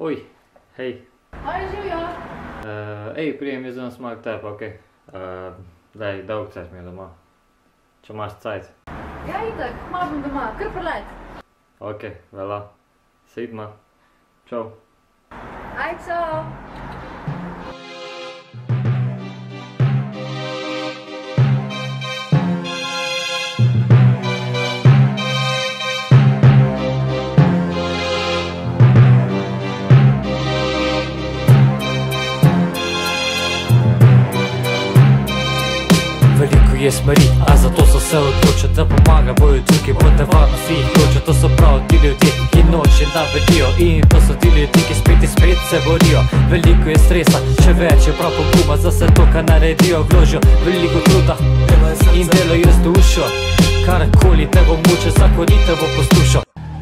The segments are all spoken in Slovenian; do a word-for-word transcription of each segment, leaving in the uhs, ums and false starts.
Oj, hej. Aj, živjo. Uh, ej, prijem jaz danes malo k tebi, okej. Okay. Uh, daj, dolg cajt mi je doma. Če imaš cajt. Ja, itak, malo bom doma, kar prelet. Okej, okay, vela. Se idma. Čau. Aj, čau. Veliko je smeri, a zato so se odločili, da pomaga bojo drugi, bo nevarno si jih hoče. To so prav ti ljudje, ki noč in dan vedijo, in to so ti ljudje, ki spet in spet se borijo. Veliko je stresa, še več je prav poguma, za se to, kar naredijo, vložijo veliko truda in delajo z dušo. Karkoli te bo muče, zakoni te bo poslušal.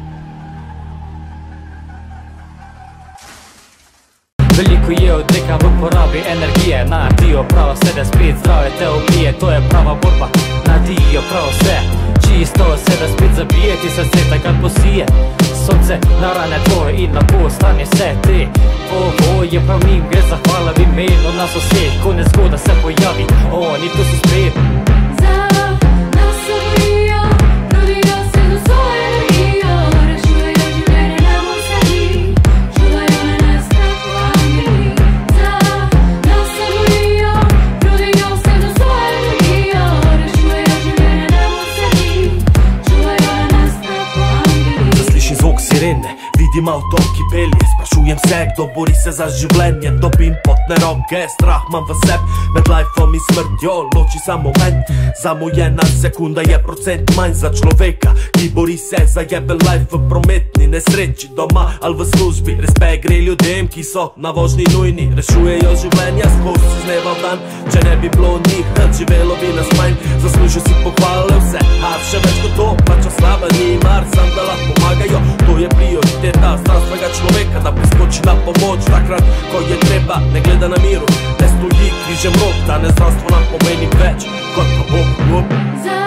Veliko je odreka v porabi energije, naredijo prav vse, da spet zdrave te ubije. To je prava borba, naredijo prav vse, čisto vse, da spet zabije ti srce, takrat posije sonce na rane tvoje in lahko ostane vse te. Ovo je prav njim, gre zahvala v imenu nas vseh, ko nezgoda se pojavi, oni tu so spet. Za nas se borijo, trudijo se do svoje energijo, rešujejo življenje nam vsedi, čuvajo na nas tako angeli. Za nas se borijo, trudijo se do svoje energijo, rešujejo življenje nam vsedi, čuvajo na nas tako angeli. Zaslišim zvok sirene, vidim avto, ki pelje, sprašujem se, kdo bori se za življenje. Dobim potne roke, strah imam v sebi, med lifeom in smrtjo loči samo moment. Zamujena sekunda je procent manj za človeka, ki bori se za jeben life v prometni nesreči, doma ali v službi. Respekt gre ljudem, ki so na vožnji nujni, rešujejo življenja skozi z dneva v dan. Če ne bi bilo njih, živelo bi nas manj. Zaslužijo si pohvale vse, a še več kot to, pač slava ni mar, sam da lahko pomagajo. To je prioriteta zdravstvenega človeka, da priskoči na pomoč takrat, ko je treba, ne gleda na miru, ne stoji križem rok. Danes zdravstvo nam pomeni več kot pa Bog. Za